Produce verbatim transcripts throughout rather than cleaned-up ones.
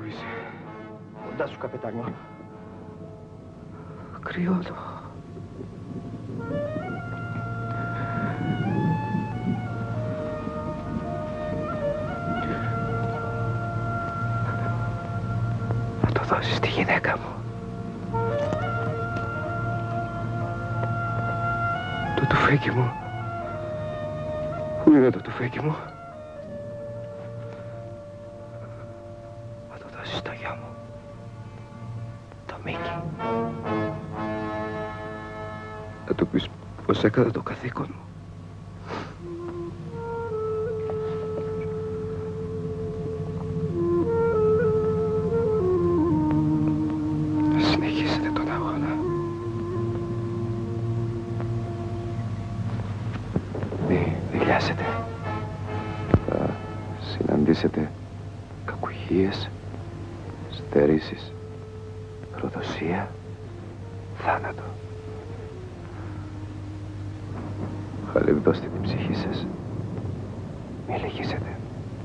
είσαι? Κοντά σου, καπετάνιο. Κρυώνω. Θα το δώσεις τη γυναίκα μου. Το τουφέκι μου. Πού είναι το τουφέκι μου? Θα το δώσεις στο γιο μου. Το Μίκη. Θα του πεις πως έκανα το καθήκον μου. Συνεχίσετε τον αγώνα. Μη δηλιάσετε. Θα συναντήσετε κακουχίες, στερήσεις, προδοσία, θάνατο. Χαλεβδώστε την ψυχή σας. Μη λυγίσετε.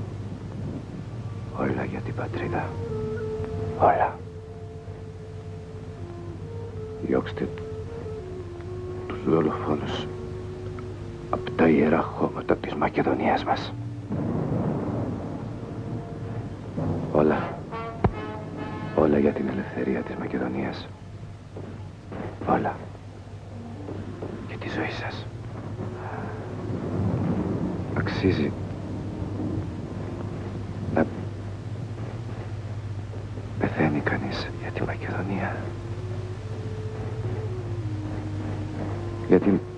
Όλα για την πατρίδα. Όλα. Διώξτε τους δολοφόνους από τα ιερά χώματα της Μακεδονίας μας. Όλα. Όλα για την ελευθερία της Μακεδονίας. Όλα. Για τη ζωή σας. Αξίζει να πεθαίνει κανείς για τη Μακεδονία. Για την